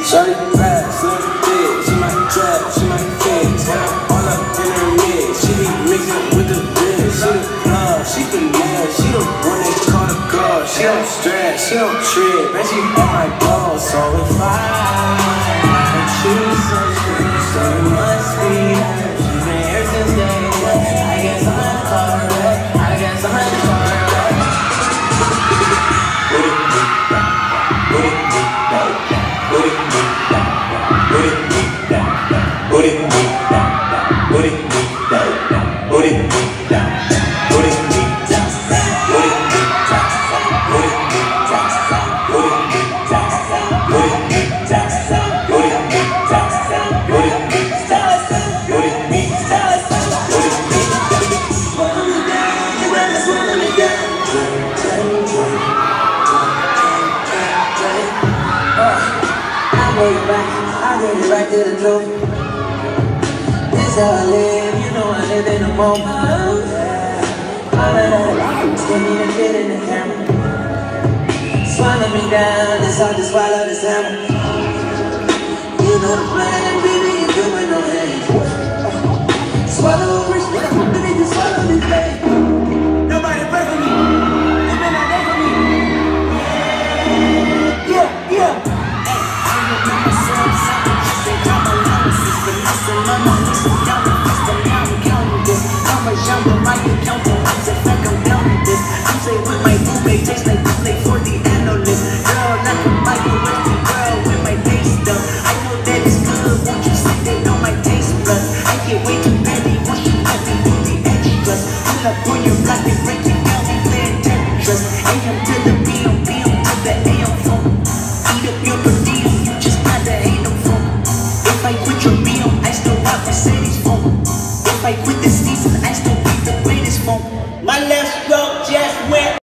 Shawty bad, slim thick, she might trap, she might fix. All up in her mix, she be mixing with the bitch. She the love, she the man, she the one they call the girl. She don't stress, she don't trip, and she on my ball. So if I choose something, so it must be her. She's been here since day one. I guess I'm gonna call her back. I guess I'm gonna call her back. Put it deep down, put it deep down, put it deep down, put it deep down, put it deep down, put it deep down, put it deep down, put it deep down, put it deep down, put it deep down, put it deep down, put it deep down, put it deep down, put it deep down, put it deep down, put it deep down. Swallow me down, you better swallow me down. I get it right to the truth. This how I live, you know I live in the moment. All of that life, can't even fit in the camera. Swallow me down, it's hard to swallow this hammer. You know the plan.